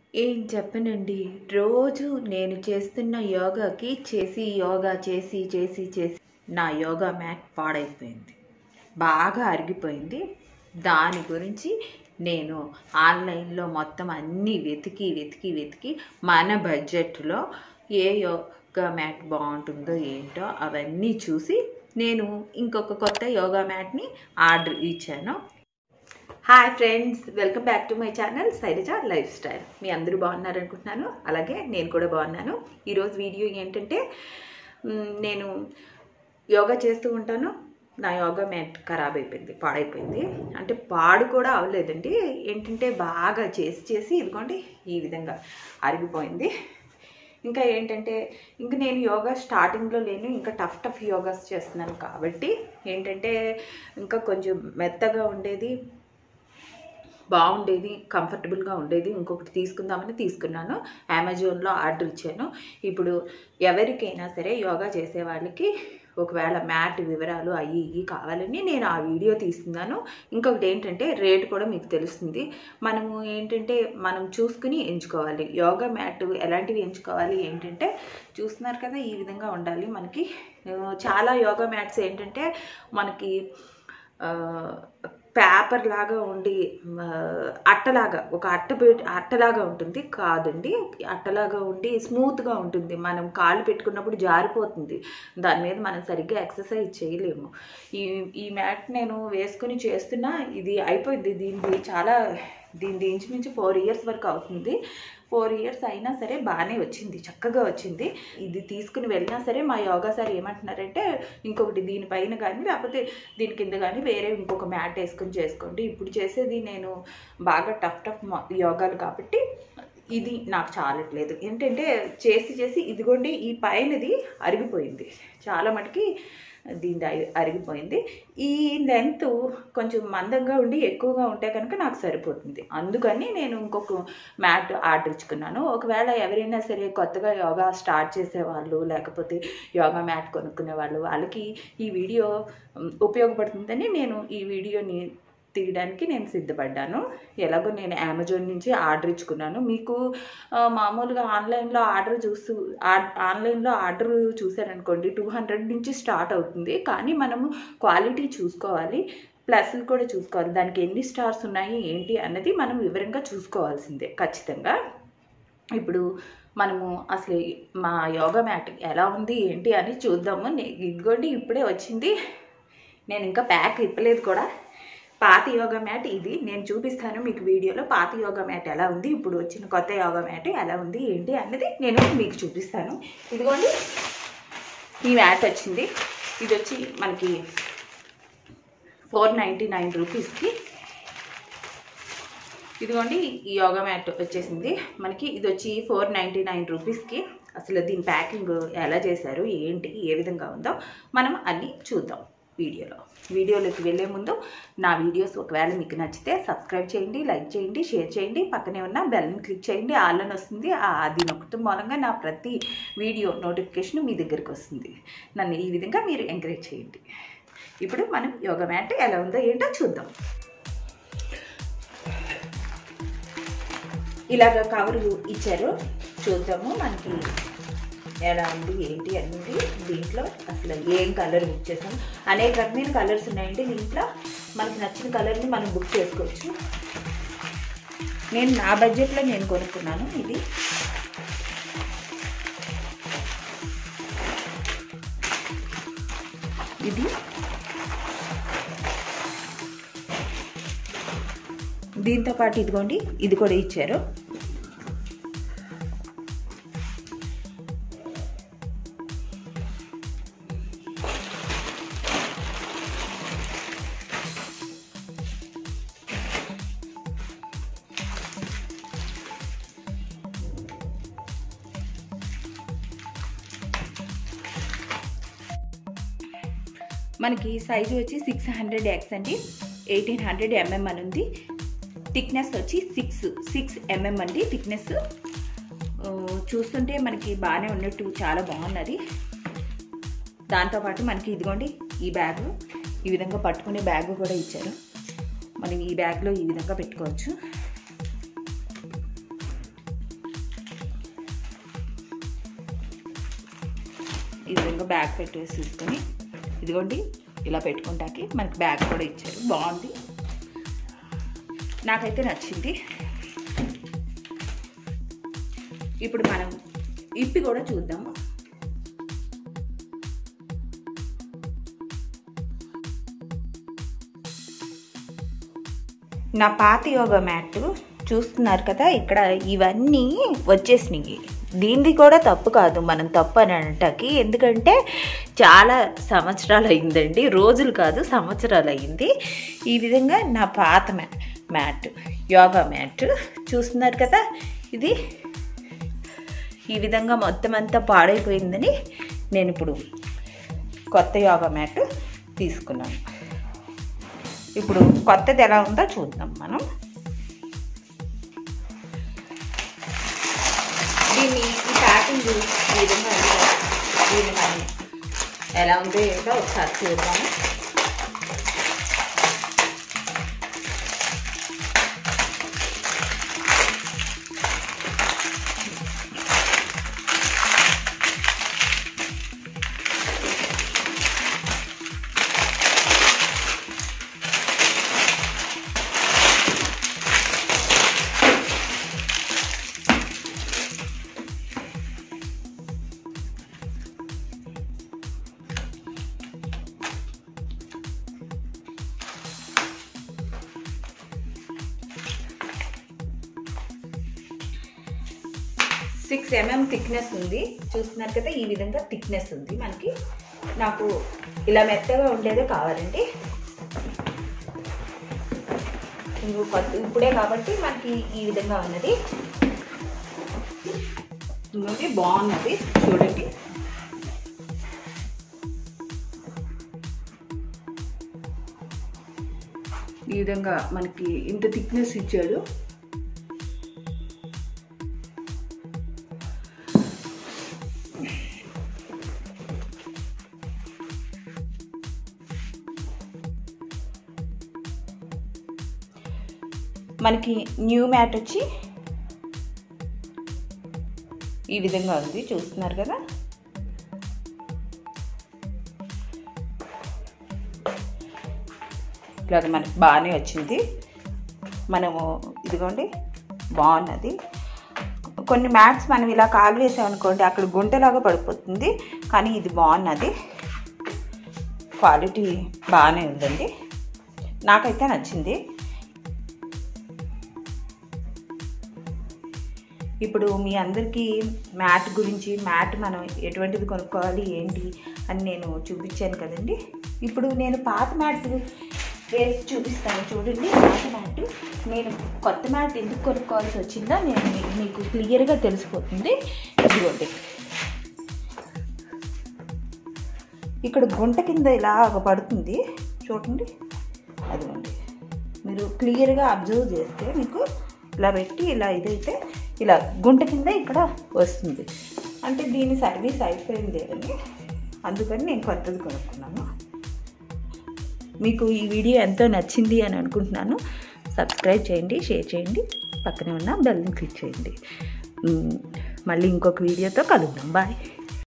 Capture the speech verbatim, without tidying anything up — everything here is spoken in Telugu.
ఏం చెప్పనండి. రోజు నేను చేస్తున్న యోగాకి చేసి యోగా చేసి చేసి చేసి నా యోగా మ్యాట్ పాడైపోయింది. బాగా అరిగిపోయింది. దాని గురించి నేను ఆన్లైన్లో మొత్తం అన్నీ వెతికి వెతికి వెతికి మన బడ్జెట్లో ఏ యోగా మ్యాట్ బాగుంటుందో ఏంటో అవన్నీ చూసి నేను ఇంకొక కొత్త యోగా మ్యాట్ని ఆర్డర్ ఇచ్చాను. Hi friends, welcome back to my channel Shailaja life style. మీ అందరూ బాగున్నారనుకుంటున్నాను. అలాగే నేను కూడా బాగున్నాను. ఈరోజు వీడియో ఏంటంటే, నేను యోగా చేస్తూ ఉంటాను. నా యోగా మ్యాట్ ఖరాబ్ అయిపోయింది, పాడైపోయింది. అంటే పాడు కూడా అవ్వలేదండి, ఏంటంటే బాగా చేసి చేసి ఇదిగోండి ఈ విధంగా అరిగిపోయింది. ఇంకా ఏంటంటే ఇంక నేను యోగా స్టార్టింగ్లో లేను, ఇంకా టఫ్ టఫ్ యోగాస్ చేస్తున్నాను కాబట్టి ఏంటంటే ఇంకా కొంచెం మెత్తగా ఉండేది, బాగుండేది, కంఫర్టబుల్గా ఉండేది. ఇంకొకటి తీసుకుందామని తీసుకున్నాను. అమెజాన్లో ఆర్డర్ ఇచ్చాను. ఇప్పుడు ఎవరికైనా సరే యోగా చేసే వాళ్ళకి ఒకవేళ మ్యాట్ వివరాలు అవి ఇవి కావాలని నేను ఆ వీడియో తీస్తున్నాను. ఇంకొకటి ఏంటంటే రేటు కూడా మీకు తెలుస్తుంది. మనము ఏంటంటే మనం చూసుకుని ఎంచుకోవాలి. యోగా మ్యాట్ ఎలాంటివి ఎంచుకోవాలి ఏంటంటే, చూస్తున్నారు కదా ఈ విధంగా ఉండాలి. మనకి చాలా యోగా మ్యాట్స్ ఏంటంటే మనకి పేపర్ లాగా ఉండి అట్టలాగా ఒక అట్ట పెట్టి అట్టలాగా ఉంటుంది కాదండి, అట్టలాగా ఉండి స్మూత్గా ఉంటుంది. మనం కాళ్ళు పెట్టుకున్నప్పుడు జారిపోతుంది. దాని మీద మనం సరిగ్గా ఎక్సర్సైజ్ చేయలేము. ఈ ఈ మ్యాట్ నేను వేసుకుని చేస్తున్నా, ఇది అయిపోయింది. దీనికి చాలా దీని ఇంచుమించు ఫోర్ ఇయర్స్ వరకు అవుతుంది. ఫోర్ ఇయర్స్ అయినా సరే బాగానే వచ్చింది, చక్కగా వచ్చింది. ఇది తీసుకుని వెళ్ళినా సరే మా యోగా సార్ ఏమంటున్నారంటే, ఇంకొకటి దీనిపైన కానీ లేకపోతే దీని కింద కానీ వేరే ఇంకొక మ్యాట్ వేసుకుని చేసుకోండి. ఇప్పుడు చేసేది నేను బాగా టఫ్ టఫ్ యోగాలు కాబట్టి ఇది నాకు చాలట్లేదు. ఏంటంటే చేసి చేసి ఇదిగోండి ఈ పైనది అరిగిపోయింది, చాలా మటుకి దీని అరిగిపోయింది. ఈ లెంత్ కొంచెం మందంగా ఉండి ఎక్కువగా ఉంటే కనుక నాకు సరిపోతుంది. అందుకని నేను ఇంకొక మ్యాట్ ఆర్డర్ ఇచ్చుకున్నాను. ఒకవేళ ఎవరైనా సరే కొత్తగా యోగా స్టార్ట్ చేసేవాళ్ళు లేకపోతే యోగా మ్యాట్ కొనుక్కునే వాళ్ళు, వాళ్ళకి ఈ వీడియో ఉపయోగపడుతుందని నేను ఈ వీడియోని తీయడానికి నేను సిద్ధపడ్డాను. ఎలాగో నేను అమెజాన్ నుంచి ఆర్డర్ ఇచ్చుకున్నాను. మీకు మామూలుగా ఆన్లైన్లో ఆర్డర్ చూస్తూ ఆన్లైన్లో ఆర్డర్ చూసారనుకోండి టూ హండ్రెడ్ నుంచి స్టార్ట్ అవుతుంది. కానీ మనము క్వాలిటీ చూసుకోవాలి, ప్లస్లు కూడా చూసుకోవాలి. దానికి ఎన్ని స్టార్స్ ఉన్నాయి ఏంటి అన్నది మనం వివరంగా చూసుకోవాల్సిందే ఖచ్చితంగా. ఇప్పుడు మనము అసలు మా యోగా మ్యాట్ ఎలా ఉంది ఏంటి అని చూద్దాము. ఇదిగోండి ఇప్పుడే వచ్చింది, నేను ఇంకా ప్యాక్ ఇప్పలేదు కూడా. పాత యోగా మ్యాట్ ఇది, నేను చూపిస్తాను మీకు వీడియోలో. పాత యోగా మ్యాట్ ఎలా ఉంది, ఇప్పుడు వచ్చిన కొత్త యోగా మ్యాట్ ఎలా ఉంది ఏంటి అన్నది నేను మీకు చూపిస్తాను. ఇదిగోండి ఈ మ్యాట్ వచ్చింది. ఇది వచ్చి మనకి ఫోర్ నైంటీ నైన్ రూపీస్కి ఇదిగోండి ఈ యోగా మ్యాట్ వచ్చేసింది మనకి. ఇది వచ్చి ఫోర్ నైంటీ నైన్ రూపీస్కి. అసలు దీని ప్యాకింగ్ ఎలా చేశారు ఏంటి ఏ విధంగా ఉందో మనం అన్నీ చూద్దాం వీడియోలో. వీడియోలోకి వెళ్ళే ముందు నా వీడియోస్ ఒకవేళ మీకు నచ్చితే సబ్స్క్రైబ్ చేయండి, లైక్ చేయండి, షేర్ చేయండి. పక్కనే ఉన్న బెల్ని క్లిక్ చేయండి, ఆల్ అని వస్తుంది. అది నొక్కడం మూలంగా నా ప్రతి వీడియో నోటిఫికేషన్ మీ దగ్గరికి వస్తుంది. నన్ను ఈ విధంగా మీరు ఎంకరేజ్ చేయండి. ఇప్పుడు మనం యోగా మ్యాట్ ఎలా ఉందో ఏంటో చూద్దాం. ఇలాగ కవర్ ఇచ్చారు, చూద్దాము మనకి ఎలా ఉంది ఏంటి అనేది. దీంట్లో అసలు ఏం కలర్ బుక్ చేసాం, అనేక రకమైన కలర్స్ ఉన్నాయండి. దీంట్లో మనకి నచ్చిన కలర్ని మనం బుక్ చేసుకోవచ్చు. నేను నా బడ్జెట్లో నేను కొనుక్కున్నాను ఇది. ఇది దీంతో పాటు ఇదిగోండి ఇది కూడా ఇచ్చారు. మనకి సైజు వచ్చి సిక్స్ హండ్రెడ్ ఎక్స్ అండి, ఎయిటీన్ హండ్రెడ్ ఎంఎం అని ఉంది. థిక్నెస్ వచ్చి సిక్స్ సిక్స్ ఎంఎం అండి థిక్నెస్. చూస్తుంటే మనకి బాగానే ఉన్నట్టు చాలా బాగున్నది. దాంతోపాటు మనకి ఇదిగోండి ఈ బ్యాగు, ఈ విధంగా పట్టుకునే బ్యాగు కూడా ఇచ్చారు. మనం ఈ బ్యాగ్లో ఈ విధంగా పెట్టుకోవచ్చు. ఈ విధంగా బ్యాగ్ పెట్టేసి తీసుకొని ఇదిగోండి ఇలా పెట్టుకుంటాకి మనకి బ్యాగ్ కూడా ఇచ్చారు, బాగుంది, నాకైతే నచ్చింది. ఇప్పుడు మనం ఇప్పి కూడా చూద్దాము. నా పాత యోగా మ్యాట్ చూస్తున్నారు కదా, ఇక్కడ ఇవన్నీ వచ్చేసినాయి. దీనిది కూడా తప్పు కాదు, మనం తప్పు అని అనటానికి, ఎందుకంటే చాలా సంవత్సరాలు అయిందండి, రోజులు కాదు సంవత్సరాలు అయింది. ఈ విధంగా నా పాత మ్యా మ్యాట్ యోగా మ్యాట్ చూస్తున్నారు కదా, ఇది ఈ విధంగా మొత్తం అంతా పాడైపోయిందని నేను ఇప్పుడు కొత్త యోగా మ్యాట్ తీసుకున్నాను. ఇప్పుడు కొత్తది ఎలా ఉందో చూద్దాం మనం. దీన్ని ఈ ప్యాకింగ్ ఈ విధంగా దీన్ని మనం ఎలా ఉందో ఏంటో ఒకసారి చూద్దాము. సిక్స్ ఎంఎం థిక్నెస్ ఉంది, చూస్తున్నారు కదా, ఈ విధంగా థిక్నెస్ ఉంది మనకి. నాకు ఇలా మెత్తగా ఉండేదే కావాలండి, కొత్త ఇప్పుడే కాబట్టి మనకి ఈ విధంగా ఉన్నది. ఇంకోటి బాగున్నది చూడండి, ఈ విధంగా మనకి ఇంత థిక్నెస్ ఇచ్చాడు. మనకి న్యూ మ్యాట్ వచ్చి ఈ విధంగా ఉంది, చూస్తున్నారు కదా. ఇలాగ మనకి బాగానే వచ్చింది, మనము ఇదిగోండి బాగున్నది. కొన్ని మ్యాట్స్ మనం ఇలా కాలు వేసామనుకోండి అక్కడ గుంటలాగా పడిపోతుంది, కానీ ఇది బాగున్నది, క్వాలిటీ బాగానే ఉందండి, నాకైతే నచ్చింది. ఇప్పుడు మీ అందరికీ మ్యాట్ గురించి, మ్యాట్ మనం ఎటువంటిది కొనుక్కోవాలి ఏంటి అని నేను చూపించాను కదండి. ఇప్పుడు నేను పాత మ్యాట్ వేసి చూపిస్తాను చూడండి. పాత మ్యాట్ నేను కొత్త మ్యాట్ ఎందుకు కొనుక్కోవాల్సి వచ్చిందో నేను మీకు క్లియర్గా తెలిసిపోతుంది. ఇదిగోండి, ఇక్కడ గుంట కింద ఇలా పడుతుంది చూడండి, అదిగోండి, మీరు క్లియర్గా అబ్జర్వ్ చేస్తే మీకు ఇలా పెట్టి ఇలా ఇదైతే ఇలా గుంట కింద ఇక్కడ వస్తుంది, అంటే దీని సర్వీస్ అయిపోయింది అని, అందుకని నేను కొత్తది కొనుక్కున్నాను. మీకు ఈ వీడియో ఎంతో నచ్చింది అని అనుకుంటున్నాను. సబ్స్క్రైబ్ చేయండి, షేర్ చేయండి, పక్కనే ఉన్న బెల్ని క్లిక్ చేయండి. మళ్ళీ ఇంకొక వీడియోతో కలుద్దాం. బాయ్.